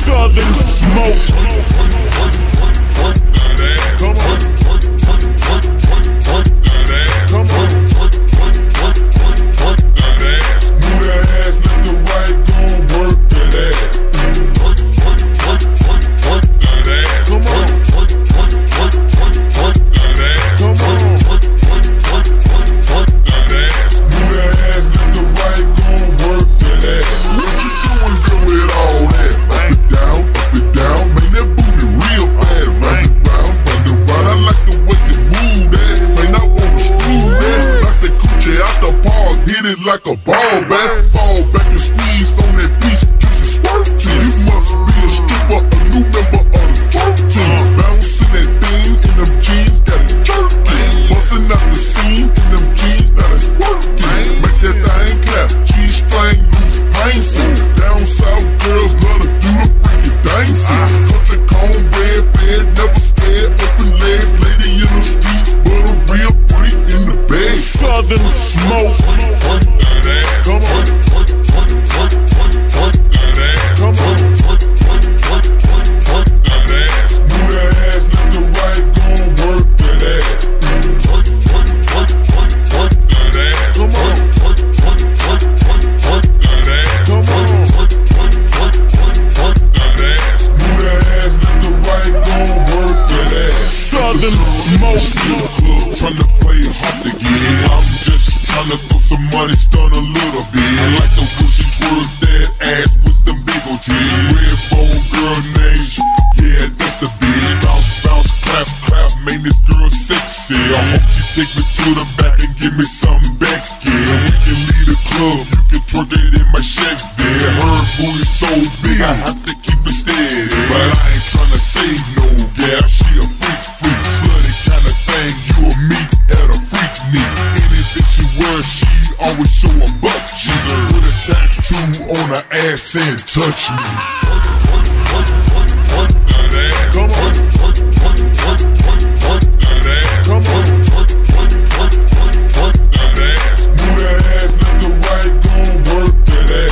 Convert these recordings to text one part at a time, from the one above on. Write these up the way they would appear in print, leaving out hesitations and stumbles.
Southern smoke. Come on. Come on. Move that ass left to right, gon' work that ass. Come on. Come on. Move that ass left to right, gon' work that ass. What you doing good with all that? Up and down, man, that booty real fast. Run around, I like the way you move that. Man, I wanna screw that. Knock that coochie out the park, hit it like a ball bat. Fall back and squeeze on that piece, just a squirt to you. Must be a stripper, a new member of the twerk team. Bouncing that thing in them jeans, got it jerking. Busting out the seam in them jeans, now it's working. Make that thing clap, G-string, loose pinces. Down south girls love to do the freaky dances. Country cornbread fed, never scared, open legs, lady in the streets, but a real freak in the bed. Southern smoke. Come on. Come on. Move that ass left to right, gon' work that ass. Come on. Come on. Move that ass left to right, gon' work that ass. Southern smoke. Tryna play hard to get. I'm just tryna throw some money, stun a little bit. I like the way she twerk that ass with them big old titties. Red bone girl names, yeah, that's the bitch. Bounce, bounce, clap, clap, make this girl sexy. I hope she take me to the back and give me something back, yeah. We can leave the club, you can twerk it in my Chevy. Her booty so big, I have to keep it steady. But I ain't tryna say no gal, she a freak, slutty kinda thing. You or me at a freak meet. Anything she wears, she always show a butt cheeks. With a tattoo on her ass saying touch me. Come on. Come on. Move that ass left to right, gon' work that ass.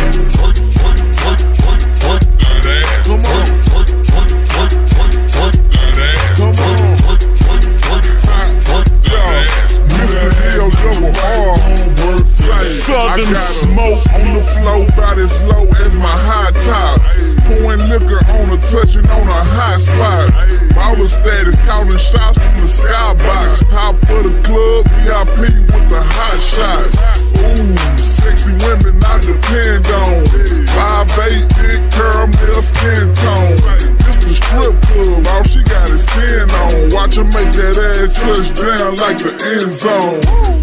Come on. Come on. Southern smoke on the floor, about as low as my high top. Pouring liquor on her, touching on a hot spot. Baller status, calling shots from the skybox. Top of the club, VIP with the hot shots. Ooh, sexy women I depend on. 5'8", big caramel skin tone. This the strip club, all she got is skin on. Watch her make that ass touch down like the end zone.